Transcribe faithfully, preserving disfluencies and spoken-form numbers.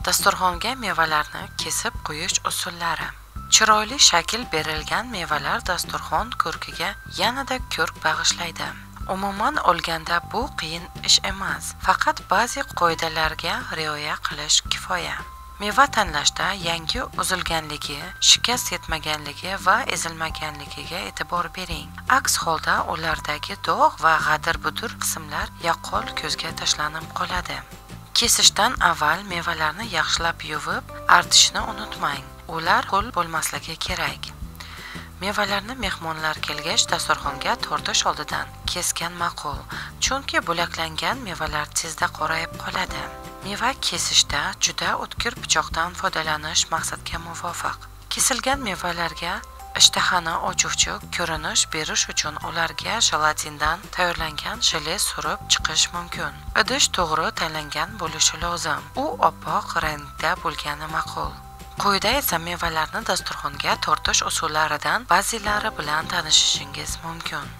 Dasturxonga mevalarni kesib qo'yish usullari. Chiroyli shakl berilgan mevalar dasturxon ko'rkiga yanada ko'rk bag'ishlaydi. Umuman olganda bu qiyin ish emas, faqat ba'zi qoidalarga rioya qilish kifoya. Meva tanlashda yangi uzilganligi, shikast yetmaganligi va ezilmaganligiga e'tibor bering. Aks holda ulardagi dog' va g'adir-budur qismlar yaqqol ko'zga tashlanib qoladi. Kesishdan avval mevalarni yaxshilab yuvib, artishni unutmang. Ular ho'l bo'lmasligi kerak. Mevalarni mehmonlar kelgach dasturxonga tortish oldidan kesgan ma'qul, chunki bo'laklangan mevalar tezda qorayib qoladi. Meva kesishda juda o'tkir pichoqdan foydalanish maqsadga muvofiq. Kesilgan mevalarga ishtahani ochuvchi ko'rinish berish uchun ularga jelatindan tayyorlangan jele surib chiqish mumkin. Idish to'g'ri tanlangan bo'lishi lozim. U oppoq rangda bo'lgani ma'qul. Quyida esa mevalarni dasturxonga tortish usullaridan ba'zilari bilan tanishishingiz mumkin.